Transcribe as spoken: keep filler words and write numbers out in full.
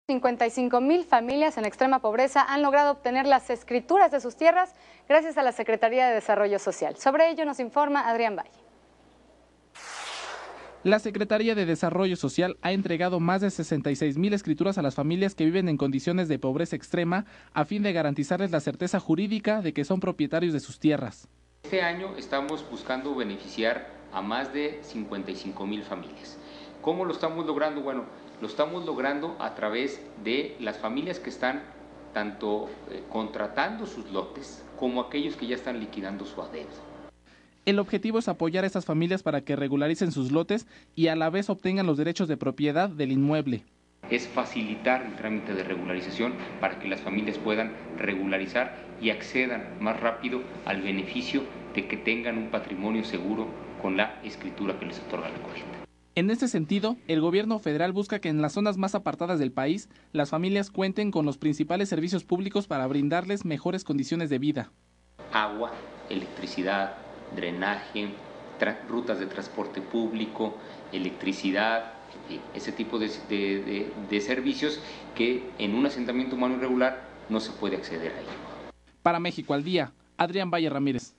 cincuenta y cinco mil familias en extrema pobreza han logrado obtener las escrituras de sus tierras gracias a la Secretaría de Desarrollo Social. Sobre ello nos informa Adrián Valle. La Secretaría de Desarrollo Social ha entregado más de sesenta y seis mil escrituras a las familias que viven en condiciones de pobreza extrema a fin de garantizarles la certeza jurídica de que son propietarios de sus tierras. Este año estamos buscando beneficiar a más de cincuenta y cinco mil familias. ¿Cómo lo estamos logrando? Bueno, lo estamos logrando a través de las familias que están tanto eh, contratando sus lotes como aquellos que ya están liquidando su adeudo. El objetivo es apoyar a estas familias para que regularicen sus lotes y a la vez obtengan los derechos de propiedad del inmueble. Es facilitar el trámite de regularización para que las familias puedan regularizar y accedan más rápido al beneficio de que tengan un patrimonio seguro con la escritura que les otorga la corriente. En este sentido, el gobierno federal busca que en las zonas más apartadas del país, las familias cuenten con los principales servicios públicos para brindarles mejores condiciones de vida. Agua, electricidad, drenaje, rutas de transporte público, electricidad, ese tipo de, de, de, de servicios que en un asentamiento humano irregular no se puede acceder a ello. Para México al Día, Adrián Valle Ramírez.